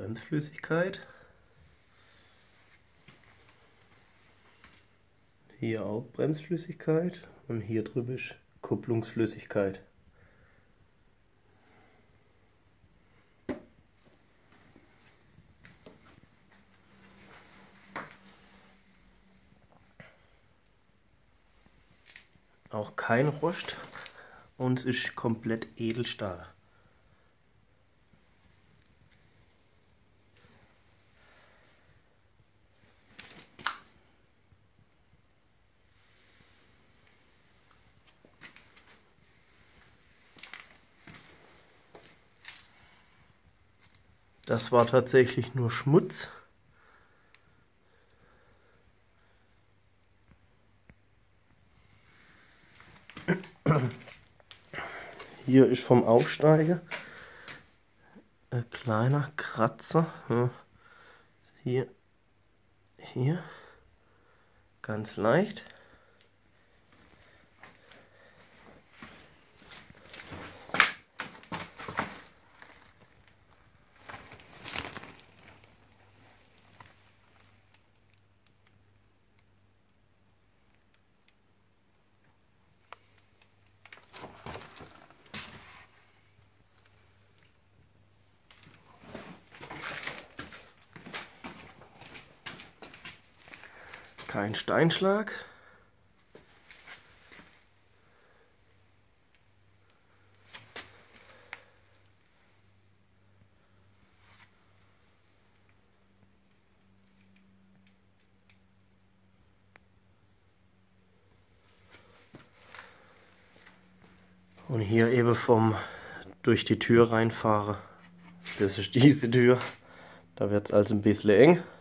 Bremsflüssigkeit. Hier auch Bremsflüssigkeit und hier drüben ist Kupplungsflüssigkeit. Auch kein Rost und es ist komplett Edelstahl. Das war tatsächlich nur Schmutz. Hier ist vom Aufsteiger ein kleiner Kratzer. Ja. Hier, ganz leicht. Kein Steinschlag. Und hier eben vom durch die Tür reinfahren. Das ist diese Tür. Da wird es also ein bisschen eng.